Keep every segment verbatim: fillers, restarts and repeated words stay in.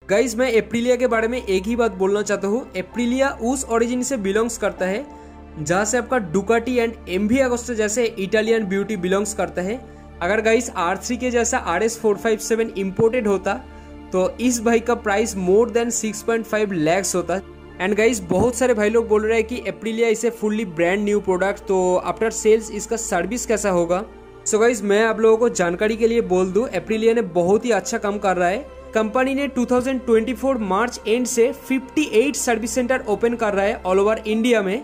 Guys मैं Aprilia के बारे में एक ही बात बोलना चाहता हूँ। एप्रिलिया उस ओरिजिन से बिलोंग्स करता है जहाँ से आपका डुकाटी एंड एमवी अगोस्टो जैसे इटालियन ब्यूटी बिलोंग्स करता है। अगर गाइज आर थ्री के जैसा R S four five seven imported होता तो इस बाइक का price more than six point five lakhs होता। एंड गाइज बहुत सारे भाई लोग बोल रहे हैं कि एप्रिलिया इसे फुल्ली ब्रांड न्यू प्रोडक्ट, तो आफ्टर सेल्स इसका सर्विस कैसा होगा। सो गाइज मैं आप लोगों को जानकारी के लिए बोल दूं, एप्रिलिया ने बहुत ही अच्छा काम कर रहा है। कंपनी ने two thousand twenty four March end से अट्ठावन सर्विस सेंटर ओपन कर रहा है ऑल ओवर इंडिया में।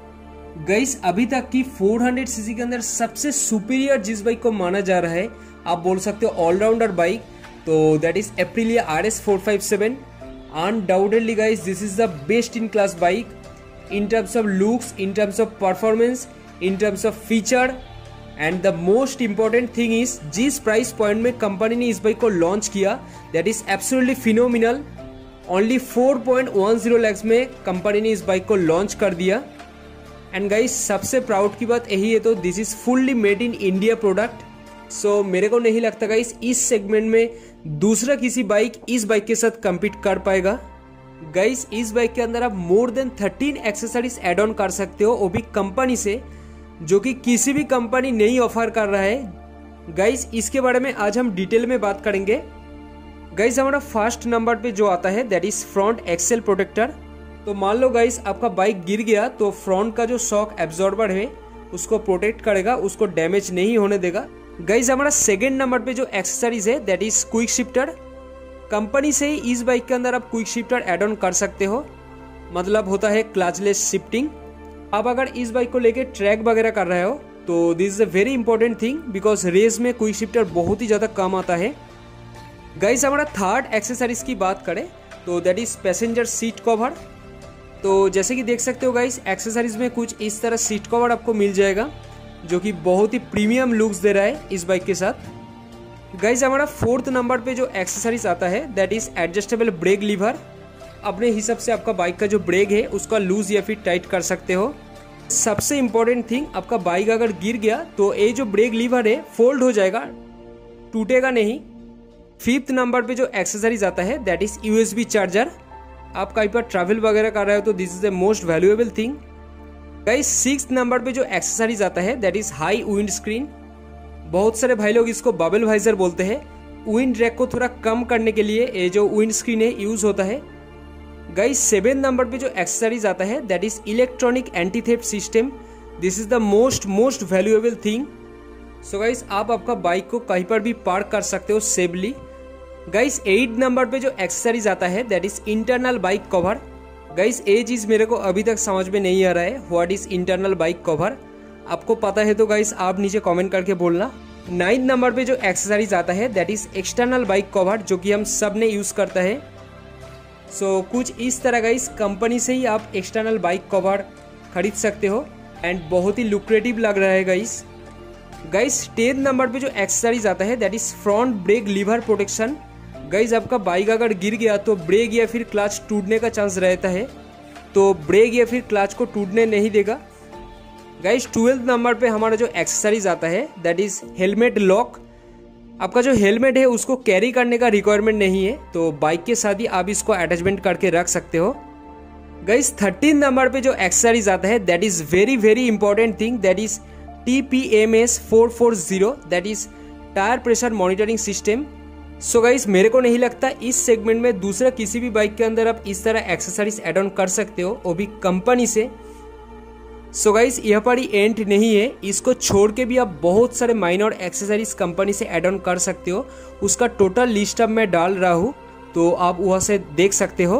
गाइस अभी तक की फोर हंड्रेड सीसी के अंदर सबसे सुपीरियर जिस बाइक को माना जा रहा है, आप बोल सकते हो ऑलराउंडर बाइक, तो that is Aprilia R S four five seven. Undoubtedly guys this is the best in class bike in terms of looks, in terms of performance, in terms of feature. And the most important thing is जिस price point में company ने इस bike को launch किया that is absolutely phenomenal. Only four point one zero lakhs में company ने इस bike को लॉन्च कर दिया। एंड गाइस सबसे प्राउड की बात यही है, तो this is fully made in India product. So मेरे को नहीं लगता गाइस इस सेगमेंट में दूसरा किसी बाइक इस बाइक के साथ कम्पीट कर पाएगा। गाइस इस बाइक के अंदर आप more than thirteen accessories add on कर सकते हो, वो भी कंपनी से, जो कि किसी भी कंपनी नहीं ऑफर कर रहा है। गाइस इसके बारे में आज हम डिटेल में बात करेंगे। गाइस हमारा फर्स्ट नंबर पे जो आता है that is front axle protector. तो मान लो गाइस आपका बाइक गिर गया तो फ्रंट का जो शॉक एब्जॉर्बर है उसको प्रोटेक्ट करेगा, उसको डैमेज नहीं होने देगा। गाइस हमारा सेकेंड नंबर पे जो एक्सेसरीज है that is quick shifter. Company से ही इस बाइक के अंदर आप क्विक शिफ्टर एड ऑन कर सकते हो, मतलब होता है क्लचलेस शिफ्टिंग। आप अगर इस बाइक को लेके ट्रैक वगैरह कर रहे हो तो this is a very important thing, because race में क्विक शिफ्टर बहुत ही ज़्यादा कम आता है। गाइस हमारा थर्ड एक्सेसरीज की बात करें तो that is passenger seat cover. तो जैसे कि देख सकते हो गाइस एक्सेसरीज में कुछ इस तरह सीट कवर आपको मिल जाएगा, जो कि बहुत ही प्रीमियम लुक्स दे रहा है इस बाइक के साथ। गाइस हमारा फोर्थ नंबर पे जो एक्सेसरीज आता है that is adjustable brake lever. अपने हिसाब से आपका बाइक का जो ब्रेक है उसका लूज या फिर टाइट कर सकते हो। सबसे इंपॉर्टेंट थिंग, आपका बाइक अगर गिर गया तो ये जो ब्रेक लीवर है फोल्ड हो जाएगा, टूटेगा नहीं। फिफ्थ नंबर पे जो एक्सेसरीज आता है दैट इज यूएसबी चार्जर। आप कहीं पर ट्रैवल वगैरह कर रहे हो तो this is the most valuable thing. Guys sixth number पे जो एक्सेसरीज आता है that is high wind screen. बहुत सारे भाई लोग इसको बबल वाइजर बोलते हैं। विंड ड्रैग को थोड़ा कम करने के लिए ये जो विंड स्क्रीन है यूज होता है। गाइस सेवन नंबर पे जो एक्सेसरीज आता है that is electronic anti theft system. This is the most most valuable thing. So guys आप आपका बाइक को कहीं पर भी पार्क कर सकते हो सेफली। गाइस एट नंबर पे जो एक्सेसरीज आता है that is internal bike cover. Guys ये चीज मेरे को अभी तक समझ में नहीं आ रहा है, what is internal bike cover. आपको पता है तो गाइस आप नीचे कमेंट करके बोलना। नाइन्थ नंबर पे जो एक्सेसरीज आता है that is external bike cover, जो कि हम सब ने यूज करता है। सो so, कुछ इस तरह गाइस कंपनी से ही आप एक्सटर्नल बाइक कवर खरीद सकते हो एंड बहुत ही लुक्रेटिव लग रहा है गाइस। गाइस टेंथ नंबर पे जो एक्सेसरीज आता है that is front brake lever protection. Guys आपका बाइक अगर गिर गया तो ब्रेक या फिर क्लच टूटने का चांस रहता है, तो ब्रेक या फिर क्लच को टूटने नहीं देगा। गाइस ट्वेल्थ नंबर पे हमारा जो एक्सेसरीज आता है दैट इज हेलमेट लॉक। आपका जो हेलमेट है उसको कैरी करने का रिक्वायरमेंट नहीं है, तो बाइक के साथ ही आप इसको अटैचमेंट करके रख सकते हो। गाइस थर्टीन नंबर पे जो एक्सेसरीज आता है that is very very important thing, that is T P M S four four zero, that is tyre pressure monitoring system. So guys मेरे को नहीं लगता इस सेगमेंट में दूसरा किसी भी बाइक के अंदर आप इस तरह एक्सेसरीज एड ऑन कर सकते हो, वो भी कंपनी से। सो गाइस यहाँ पर ही एंड नहीं है, इसको छोड़ के भी आप बहुत सारे minor accessories company add on on कर सकते हो। उसका टोटल लिस्ट अब मैं डाल रहा हूँ, तो आप वहाँ से देख सकते हो।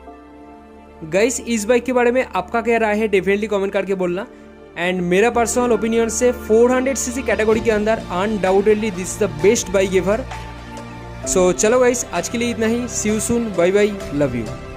गाइस इस बाइक के बारे में आपका क्या राय है डेफिनेटली कमेंट करके बोलना। एंड मेरा पर्सनल ओपिनियन से फोर हंड्रेड सीसी कैटेगरी के अंदर undoubtedly this is the best bike ever. So चलो गाइस आज के लिए इतना ही। See you soon, bye bye, love you.